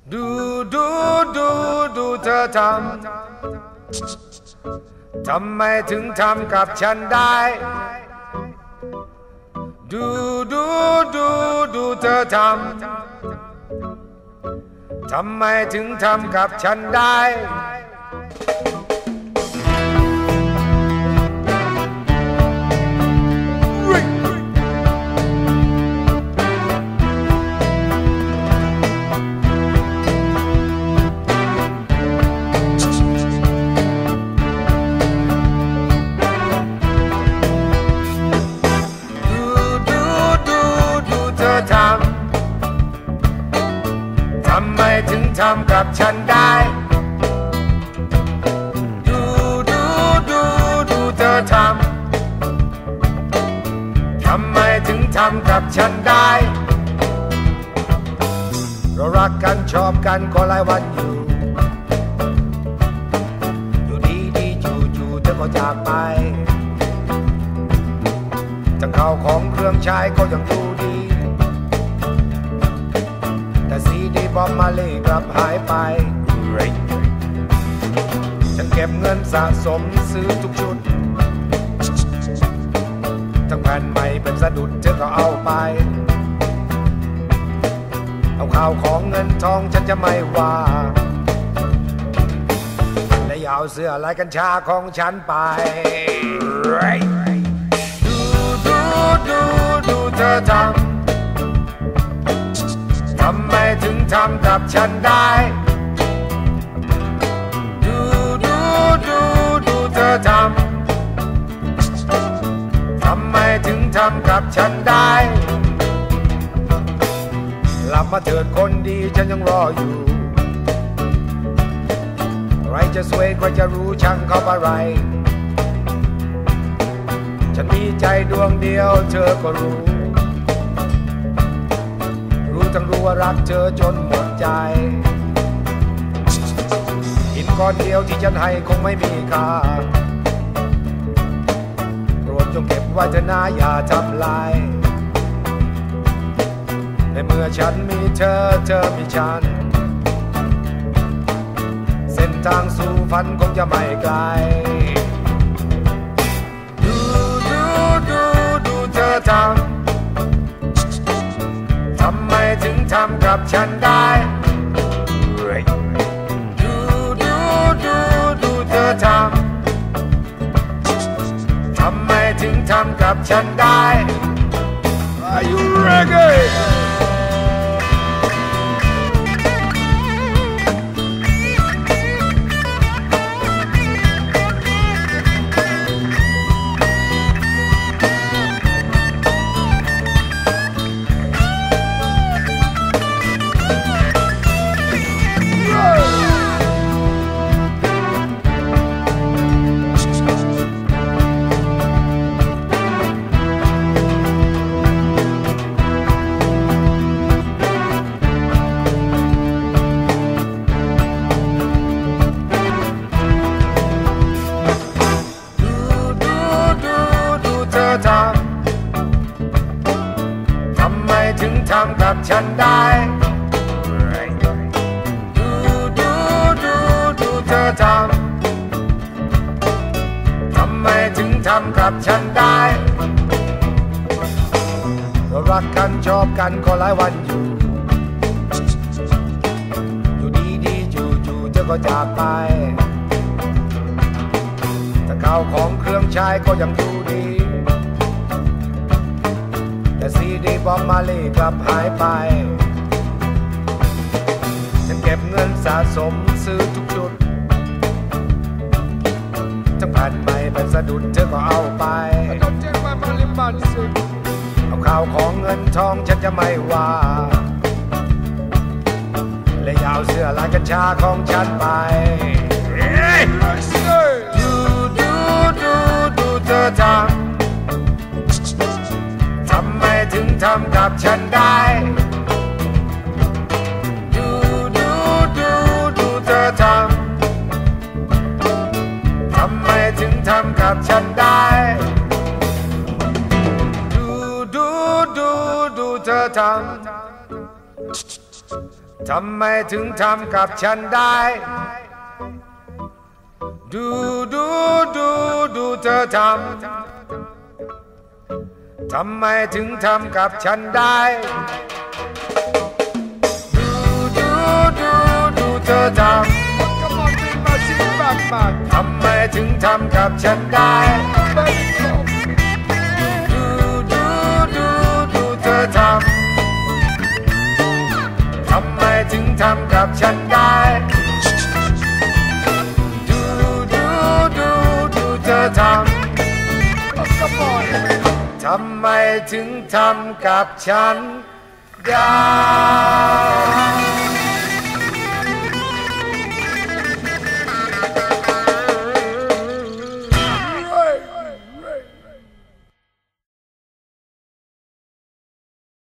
ดูเธอทำไมถึงทำกับฉันได้ดูเธอทำไมถึงทำกับฉันได้ทำไมถึงทำกับฉันได้ดูเธอทำไมถึงทำกับฉันได้เรารักกันชอบกันก็หลายวันอยู่ดีจู่เธอก็จากไปทั้งข้าวของเครื่องใช้ก็ยังดูดีแต่ซีดีบอมมาลีกลับหายไปฉันเก็บเงินสะสมซื้อทุกชุดทั้งแผ่นใหม่เป็นสะดุดเธอก็เอาไปเอาข่าวของเงินทองฉันจะไม่ว่าและอย่าเอาเสื้อลายกัญชาของฉันไปดูเธอทำไมถึงทำกับฉันได้ดูเธอทำไมถึงทำกับฉันได้หลับมาเถิดคนดีฉันยังรออยู่ใครจะสวยใครจะรู้ช่างเขาอะไรฉันมีใจดวงเดียวเธอก็รู้ทั้งรู้ว่ารักเธอจนหมดใจหินก้อนเดียวที่ฉันให้คงไม่มีค่าโปรดจงเก็บไว้เถอะนะอย่าทำลายในเมื่อฉันมีเธอมีฉันเส้นทางสู่ฝันคงจะไม่ไกลดูเธอทำไมถึงทำกับฉันได้ดูเธอทำไมถึงทำกับฉันได้ Are you ready?ทำไมถึงทำกับฉันได้ดูเธอทำไมถึงทำกับฉันได้เรารักกันชอบกันก็หลายวันอยู่ดีจู่เธอก็จากไปแต่ข้าวของเครื่องใช้ก็ยังดูดีแต่ซีดีบอมมาลีกลับหายไปฉันเก็บเงินสะสมซื้อทุกชุดทั้งแผ่นใหม่เป็นสะดุดเธอก็เอาไปเอาข่าวของเงินทองฉันจะไม่ว่าและยาวเสื้อลายกัญชาของฉันไปดูเธอทำไมถึงทำกับฉันได้ดูเธอทำไมถึงทำกับฉันได้ดูเธอทำไมถึงทำกับฉันได้ดูเธอทำทำไมถึงทำกับฉันได้ดูเธอทำทำไมถึงทำกับฉันได้ดูเธอทำทำไมถึงทำกับฉันได้ดูเธอทำทำไมถึงทำกับฉันได้